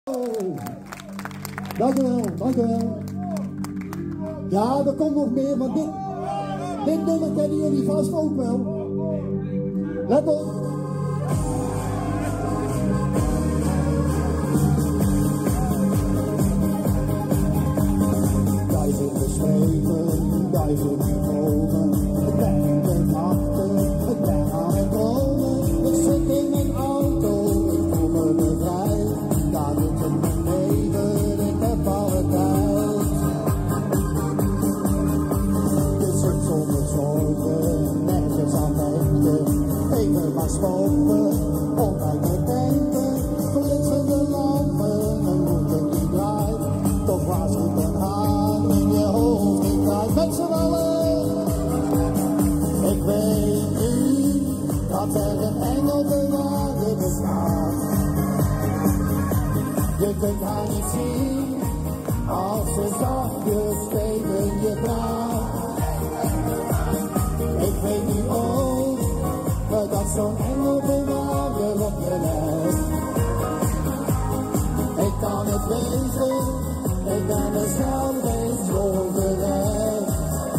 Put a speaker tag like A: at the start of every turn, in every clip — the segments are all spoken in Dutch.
A: Dank u wel, dank u wel. Ja, er komt nog meer, maar dit nummer kennen jullie vast ook wel. Let op. Duizenden strepen, duizenden bomen. Ik ben ten achter, ik ben aan het dromen. Ik zit in mijn auto, ik voel me bevrijd. Daar zitten mijn leven, ik heb alle tijd. Je zit zonder zorgen, nergens aan denken. Even maar stoppen, altijd te denken. Flitsende lampen, een route die draait. Toch waarschuwt een haan in je hoofd, ik draai met z'n allen. Ik weet nu dat er een engel de waarde bestaat. Je kunt haar niet zien als ze zachtjes tegen je praat. Ik weet nu ook dat zo'n engelbewaarder op je let. Ik kan het wezen, ik ben mezelf eens overrecht.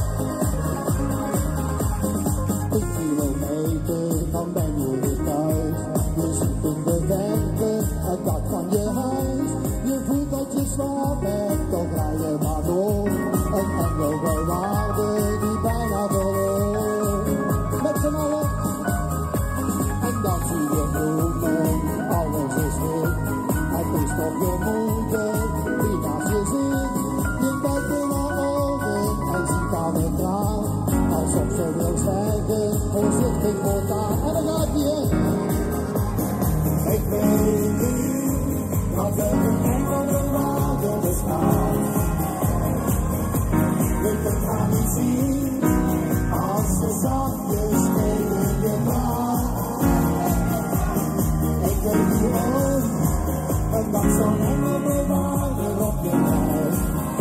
A: 10 kilometer, dan ben je weer thuis. Je zit in de verte, het dak van je huis. Je voelt dat je zwaar bent, toch rij je maar door. Een engelbewaarder die bijna verloor. Met z'n allen. En dan zie je bloemen, alles is wit. Het is toch je moeder die naast je zit. Je kijkt in haar ogen en ziet aan het traan. Alsof ze wil zeggen, voorzichtig voortaan. En dan gaat hij heen. Ik weet nu dat er een engelbewaarder bestaat. Je kunt haar niet zien als ze zachtjes tegen je praat. Ik weet nu ook dat zo'n engelbewaarder op je lijf.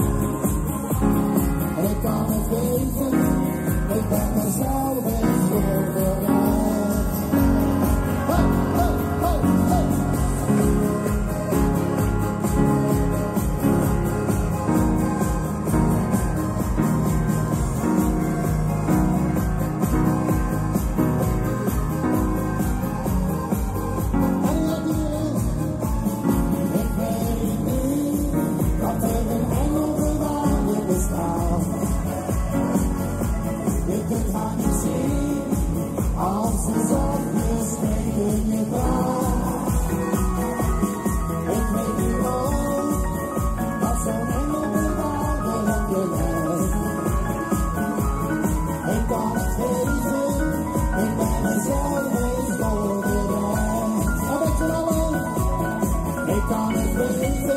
A: Ik kan het weten, ik ben mezelf eens voorbereid. Hey, hey, hey, hey. Ik kan het weten,